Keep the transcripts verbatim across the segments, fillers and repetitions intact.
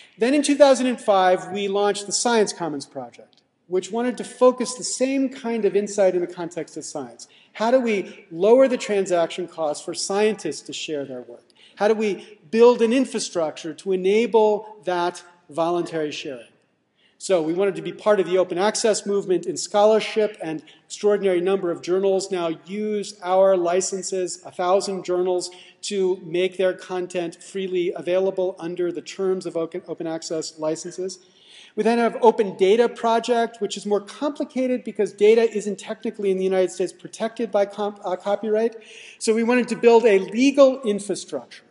Then in two thousand five, we launched the Science Commons project, which wanted to focus the same kind of insight in the context of science. How do we lower the transaction costs for scientists to share their work? How do we build an infrastructure to enable that voluntary sharing? So we wanted to be part of the open access movement in scholarship, and extraordinary number of journals now use our licenses, a thousand journals, to make their content freely available under the terms of open, open access licenses. We then have Open Data Project, which is more complicated because data isn't technically in the United States protected by comp, uh, copyright. So we wanted to build a legal infrastructure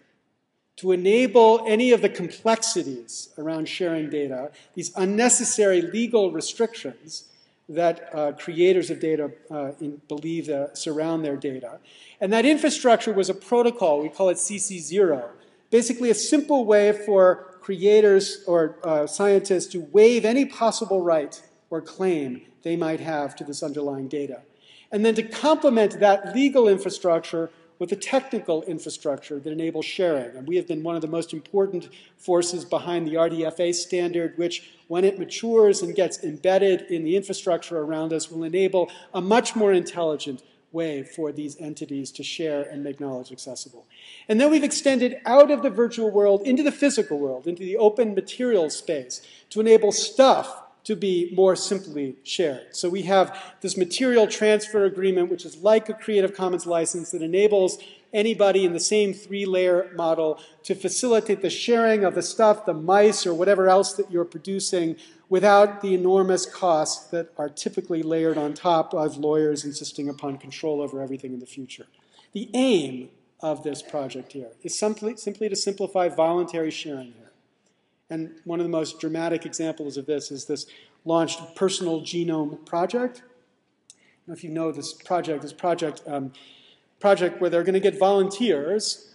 to enable any of the complexities around sharing data, these unnecessary legal restrictions that uh, creators of data uh, in, believe uh, surround their data. And that infrastructure was a protocol, we call it C C zero, basically a simple way for creators or uh, scientists to waive any possible right or claim they might have to this underlying data. And then to complement that legal infrastructure with the technical infrastructure that enables sharing. And we have been one of the most important forces behind the R D F A standard, which, when it matures and gets embedded in the infrastructure around us, will enable a much more intelligent way for these entities to share and make knowledge accessible. And then we've extended out of the virtual world into the physical world, into the open material space, to enable stuff to be more simply shared. So we have this material transfer agreement, which is like a Creative Commons license that enables anybody in the same three-layer model to facilitate the sharing of the stuff, the mice, or whatever else that you're producing without the enormous costs that are typically layered on top of lawyers insisting upon control over everything in the future. The aim of this project here is simply, simply to simplify voluntary sharing here. And one of the most dramatic examples of this is this launched Personal Genome project. I don't know if you know this project, this project, um, project where they're going to get volunteers,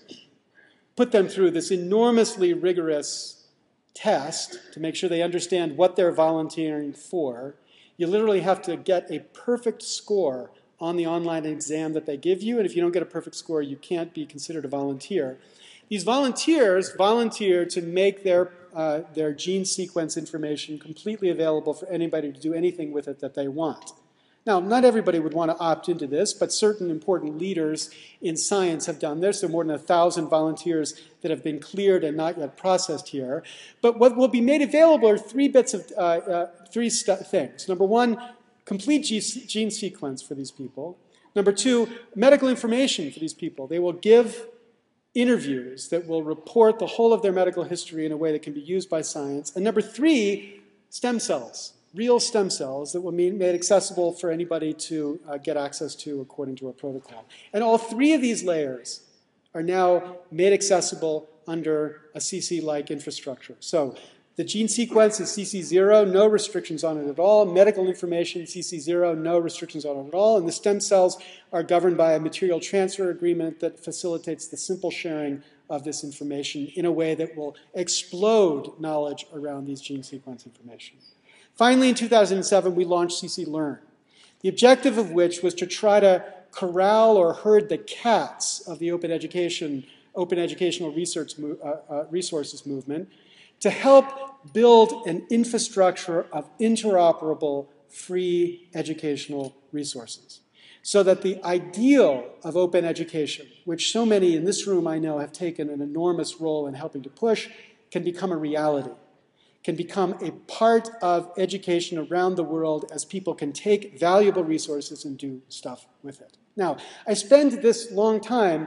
put them through this enormously rigorous test to make sure they understand what they're volunteering for. You literally have to get a perfect score on the online exam that they give you, and if you don't get a perfect score, you can't be considered a volunteer. These volunteers volunteer to make their, uh, their gene sequence information completely available for anybody to do anything with it that they want. Now, not everybody would want to opt into this, but certain important leaders in science have done this. There are more than a thousand volunteers that have been cleared and not yet processed here. But what will be made available are three bits of, uh, uh, three things. Number one, complete gene sequence for these people. Number two, medical information for these people. They will give interviews that will report the whole of their medical history in a way that can be used by science. And number three, stem cells, real stem cells that will be made accessible for anybody to uh, get access to according to a protocol. And all three of these layers are now made accessible under a C C-like infrastructure. So the gene sequence is C C zero, no restrictions on it at all. Medical information, C C zero, no restrictions on it at all. And the stem cells are governed by a material transfer agreement that facilitates the simple sharing of this information in a way that will explode knowledge around these gene sequence information. Finally, in two thousand seven, we launched C C Learn, the objective of which was to try to corral or herd the cats of the open education, open educational research uh, uh, resources movement, to help build an infrastructure of interoperable, free educational resources. So that the ideal of open education, which so many in this room I know have taken an enormous role in helping to push, can become a reality, can become a part of education around the world as people can take valuable resources and do stuff with it. Now, I spend this long time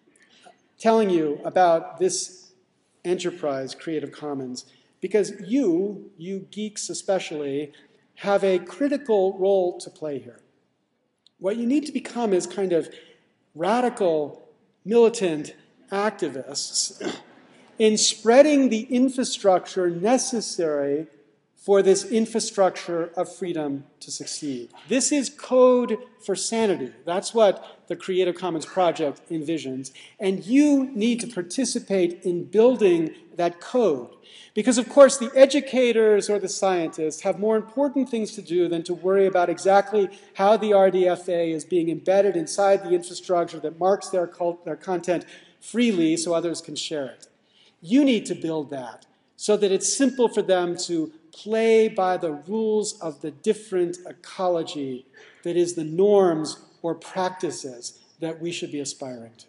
telling you about this enterprise, Creative Commons, because you, you geeks especially, have a critical role to play here. What you need to become is kind of radical, militant activists in spreading the infrastructure necessary for this infrastructure of freedom to succeed. This is code for sanity. That's what the Creative Commons project envisions. And you need to participate in building that code. Because, of course, the educators or the scientists have more important things to do than to worry about exactly how the R D F A is being embedded inside the infrastructure that marks their, their content freely so others can share it. You need to build that so that it's simple for them to play by the rules of the different ecology that is the norms or practices that we should be aspiring to.